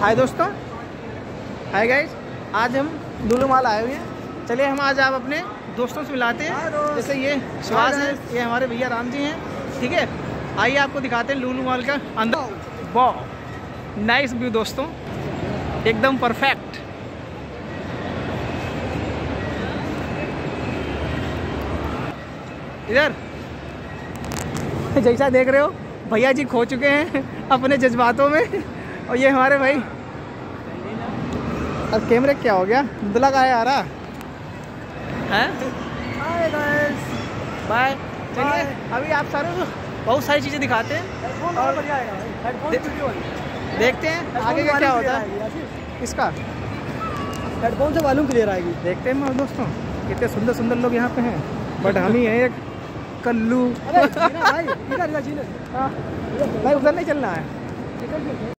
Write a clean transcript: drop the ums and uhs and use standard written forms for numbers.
हाय दोस्तों, hi guys. आज हम लुलु मॉल आए हुए हैं। चलिए हम आज आप अपने दोस्तों से मिलाते हैं। जैसे ये सुभाष है, ये हमारे भैया राम जी हैं। ठीक है, आइए आपको दिखाते हैं लुलु मॉल का अंदर। वाह, नाइस व्यू दोस्तों, एकदम परफेक्ट। इधर जैसा देख रहे हो, भैया जी खो चुके हैं अपने जज्बातों में। और ये हमारे भाई, अब कैमरे क्या हो गया, धुंधला का है आ रहा है। बाय। चलिए अभी आप सारे बहुत सारी चीज़ें दिखाते हैं और देखते हैं आगे का क्या होता है। इसका हेडफोन से वॉल्यूम क्लियर आएगी। देखते हैं दोस्तों, कितने सुंदर सुंदर लोग यहाँ पे हैं, बट हम ही हैं एक कल्लू। भाई भाई उधर नहीं चलना है।